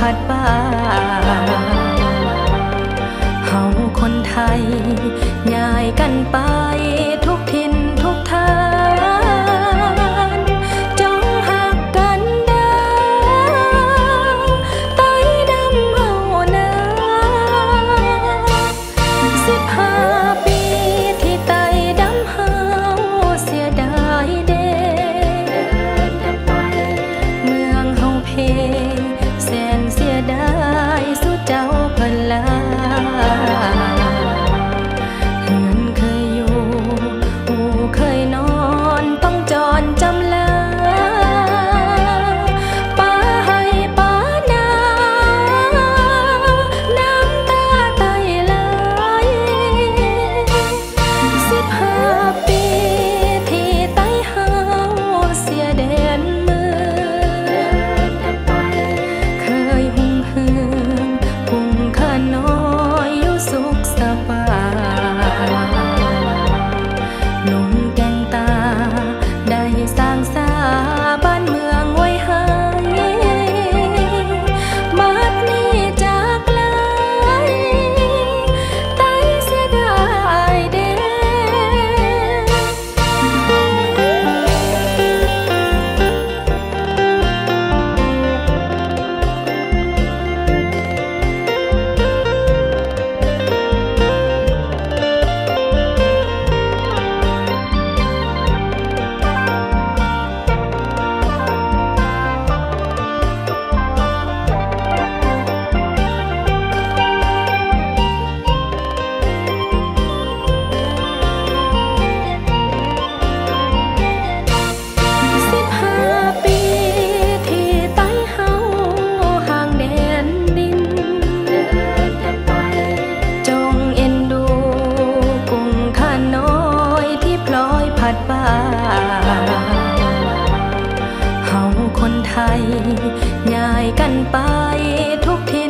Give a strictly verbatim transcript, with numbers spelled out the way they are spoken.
พัดบ้าเฮาคนไทยย้ายกันไปทุกถิ่นทุกทางจงหักกันเด้อใต้ดำเฮานาสิบห้าปีที่ใต้ดำเฮาเสียดายเด้เมืองเฮาเพแสนเสียดายสุดเจ้าเพิ่นลาเฮือนเคยอยู่อู่เคยนอนต้องจรจำลาป้าให้ป้านาน้ำตาไตไหลสิบห้าปีที่ไต้เฮาเสียแดนเมืองเคยหุ่งเฮืองพุ่งข้าน้อยอยู่สุขสบายหนุ่มแก่งตาได้สร้างสาบ้านเมืองไว้ให้บัดนี้จากไกลไต้เสียดายเด้ สิบห้าปีที่ไต้เฮาห่างแดนดินจงเอ็นดูกุ้งข้าน้อยที่พลอยพัดบ้าเฮาคนไทยย้ายกันไปทุกทิ